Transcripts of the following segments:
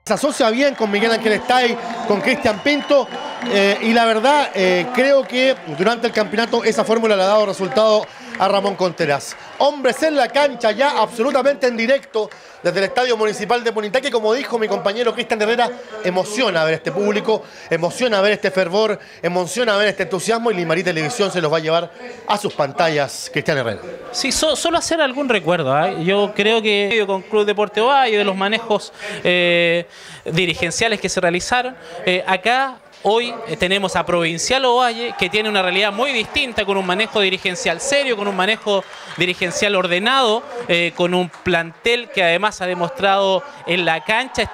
Se asocia bien con Miguel Ángel Stay, con Cristian Pinto, y la verdad creo que durante el campeonato esa fórmula le ha dado resultado a Ramón Contreras. Hombres en la cancha ya absolutamente en directo desde el Estadio Municipal de Punitaqui. Como dijo mi compañero Cristian Herrera, emociona ver este público, emociona ver este fervor, emociona ver este entusiasmo, y Limarí Televisión se los va a llevar a sus pantallas, Cristian Herrera. Sí, solo hacer algún recuerdo, ¿eh? Yo creo que con Club Deportes Ovalle, de los manejos dirigenciales que se realizaron, acá hoy tenemos a Provincial Ovalle, que tiene una realidad muy distinta, con un manejo dirigencial serio, con un manejo dirigencial ordenado, con un plantel que además ha demostrado en la cancha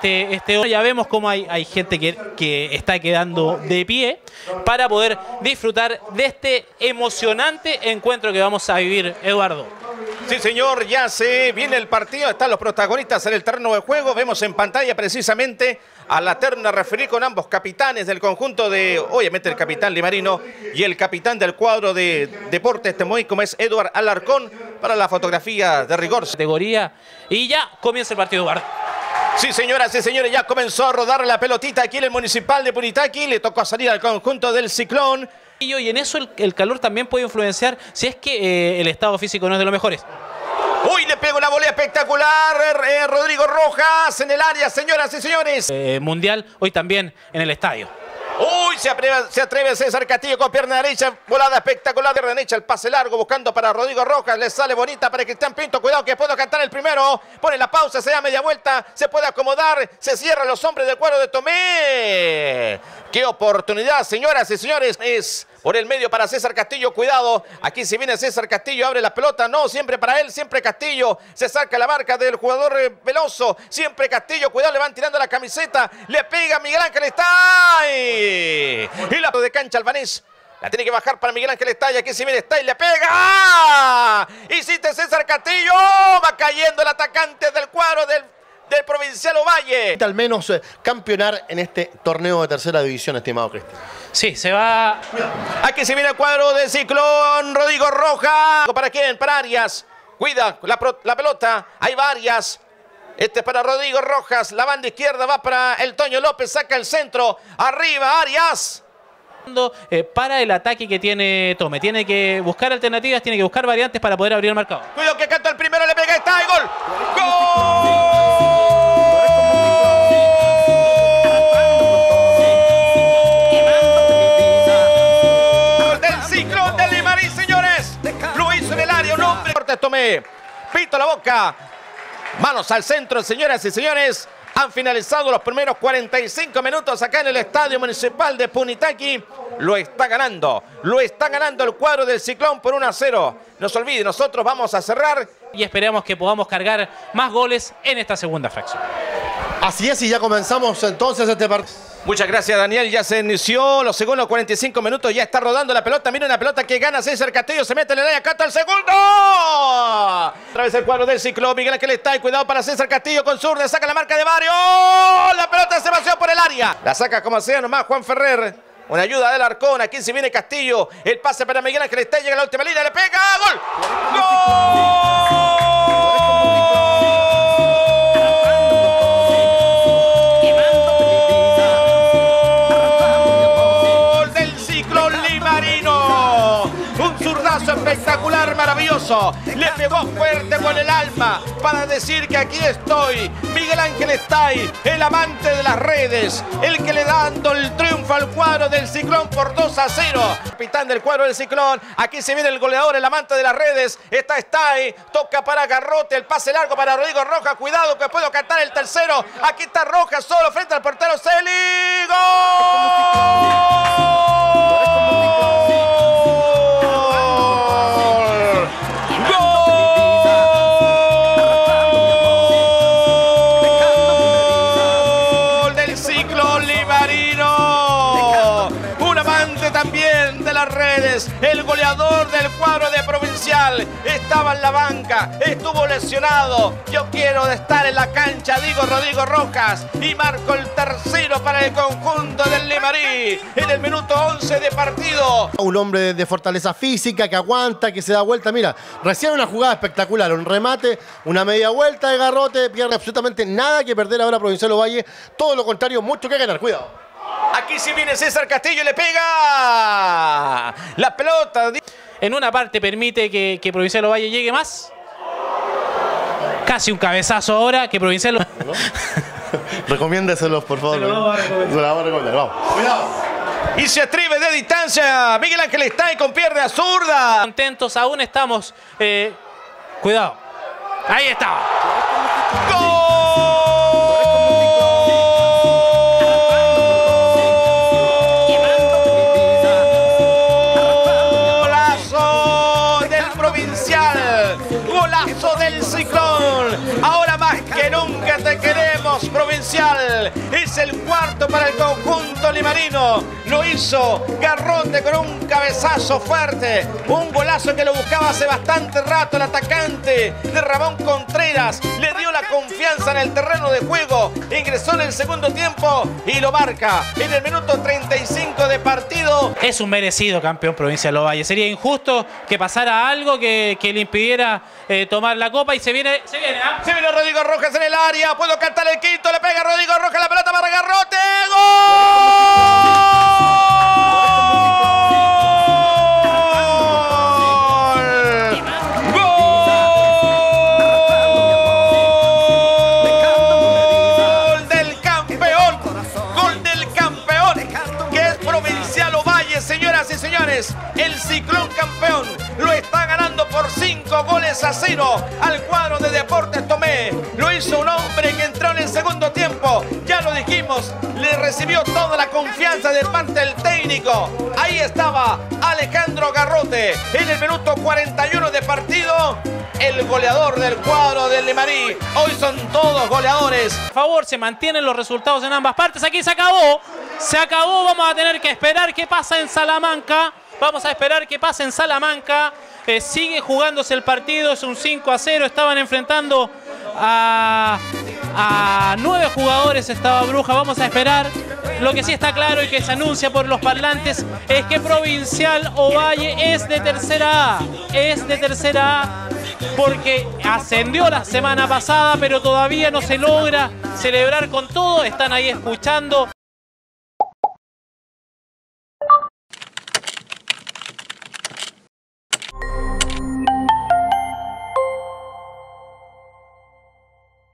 ya vemos cómo hay gente que está quedando de pie para poder disfrutar de este emocionante encuentro que vamos a vivir, Eduardo. Sí, señor, ya se viene el partido, están los protagonistas en el terreno de juego. Vemos en pantalla precisamente a la terna referir con ambos capitanes del conjunto de, obviamente, el capitán Limarino y el capitán del cuadro de Deportes Temuey, como es Eduard Alarcón, para la fotografía de rigor. Categoría, y ya comienza el partido, Eduardo. Sí, señoras y señores, ya comenzó a rodar la pelotita aquí en el Municipal de Punitaqui. Le tocó salir al conjunto del Ciclón. Y en eso el calor también puede influenciar si es que el estado físico no es de los mejores. Uy, le pegó una volea espectacular Rodrigo Rojas en el área, señoras y señores. Mundial hoy también en el estadio. Uy, se atreve César Castillo con pierna derecha, volada espectacular, pierna derecha, el pase largo buscando para Rodrigo Rojas, le sale bonita para Cristian Pinto, cuidado que puedo cantar el primero, pone la pausa, se da media vuelta, se puede acomodar, se cierran los hombres del cuadro de Tomé. ¡Qué oportunidad, señoras y señores! Es por el medio para César Castillo, cuidado, aquí se viene César Castillo, abre la pelota, no, siempre para él, siempre Castillo, se saca la marca del jugador Veloso, siempre Castillo, cuidado, le van tirando la camiseta, le pega Miguel Ángel Stay, y la de cancha Albanés, la tiene que bajar para Miguel Ángel Stay, aquí se viene Stay, le pega, ¡ah! Hiciste César Castillo, va cayendo el atacante del cuadro del Provincial Ovalle. Al menos campeonar en este torneo de tercera división, estimado Cristian. Sí, se va. Aquí se viene el cuadro del Ciclón, Rodrigo Rojas. ¿Para quién? Para Arias. Cuida la pelota, hay varias. Este es para Rodrigo Rojas, la banda izquierda va para el Toño López, saca el centro, arriba Arias. Para el ataque que tiene Tome, tiene que buscar alternativas, tiene que buscar variantes para poder abrir el marcador. Cuidado que canta el primero, le pega, está, y gol. ¡Gol! Del Ciclón de Limarí, señores. Lo hizo en el área, un hombre. Tomé, pito la boca. Manos al centro, señoras y señores. Han finalizado los primeros 45 minutos acá en el Estadio Municipal de Punitaqui. Lo está ganando el cuadro del Ciclón por 1-0. No se olvide, nosotros vamos a cerrar. Y esperamos que podamos cargar más goles en esta segunda fracción. Así es, y ya comenzamos entonces este partido. Muchas gracias, Daniel. Ya se inició los segundos 45 minutos. Ya está rodando la pelota. Miren la pelota que gana César Castillo. Se mete en el área. Canta el segundo. Otra vez el cuadro del Ciclón. Miguel Ángel está. Cuidado para César Castillo con zurda. Saca la marca de Barrio. La pelota se vació por el área. La saca como sea nomás Juan Ferrer. Una ayuda del Arcón. Aquí se viene Castillo. El pase para Miguel Ángel está. Llega a la última línea. Le pega. ¡Gol! ¡Gol! Espectacular, maravilloso, le pegó fuerte con el alma para decir que aquí estoy. Miguel Ángel Stay, el amante de las redes, el que le dando el triunfo al cuadro del Ciclón por 2-0. Capitán del cuadro del Ciclón, aquí se viene el goleador, el amante de las redes, está Stay, toca para Garrote, el pase largo para Rodrigo Rojas, cuidado que puedo cantar el tercero, aquí está Rojas solo frente al portero Celi, ¡gol! parte también de las redes. El goleador del cuadro de Provincial estaba en la banca, estuvo lesionado. Yo quiero estar en la cancha, digo Rodrigo Rojas, y marco el tercero para el conjunto del Limarí en el minuto 11 de partido. Un hombre de fortaleza física, que aguanta, que se da vuelta. Mira, recién una jugada espectacular, un remate, una media vuelta de Garrote, pierde absolutamente nada que perder ahora Provincial Ovalle, todo lo contrario, mucho que ganar, cuidado. Aquí sí viene César Castillo y le pega la pelota. En una parte permite que Provincial Ovalle llegue más. Casi un cabezazo ahora que Provincial Ovalle... Recomiéndeselos, por favor. Se lo vamos a recomendar, vamos. Cuidado. Y se atreve de distancia Miguel Ángel Estay con pierna zurda. Contentos, aún estamos. Cuidado. Ahí está. Golazo del Provincial. Golazo del Ciclón. Ahora más que nunca te queremos, Provincial. Es el cuarto para el conjunto limarino. Lo hizo Garrote con un cabezazo fuerte. Un golazo que lo buscaba hace bastante rato el atacante de Ramón Contreras. Le dio la confianza en el terreno de juego. Ingresó en el segundo tiempo y lo marca en el minuto 35 de partido. Es un merecido campeón Provincial Ovalle. Sería injusto que pasara algo que le impidiera tomar la copa y se viene. Se viene Rodrigo Rojas en el área. Puedo cantar el quinto. Le pega Rodrigo Rojas la pelota para Garrote. ¡Gol del campeón! ¡Gol del campeón! Que es Provincial Ovalle, señoras y señores. El Ciclón campeón lo está ganando por 5-0 al cuadro de Deportes Tomé. Lo hizo un hombre que entró en el segundo tiempo. Ya lo dijimos, le recibió toda la confianza de parte del técnico. Ahí estaba Alejandro Garrote en el minuto 41 de partido. El goleador del cuadro del Limarí. Hoy son todos goleadores. Por favor, se mantienen los resultados en ambas partes. Aquí se acabó. Se acabó. Vamos a tener que esperar qué pasa en Salamanca. Vamos a esperar qué pasa en Salamanca. Sigue jugándose el partido. Es un 5-0. Estaban enfrentando a 9 jugadores. Estaba Bruja. Vamos a esperar. Lo que sí está claro y que se anuncia por los parlantes es que Provincial Ovalle es de tercera A. Es de tercera A. Porque ascendió la semana pasada, pero todavía no se logra celebrar con todo. Están ahí escuchando.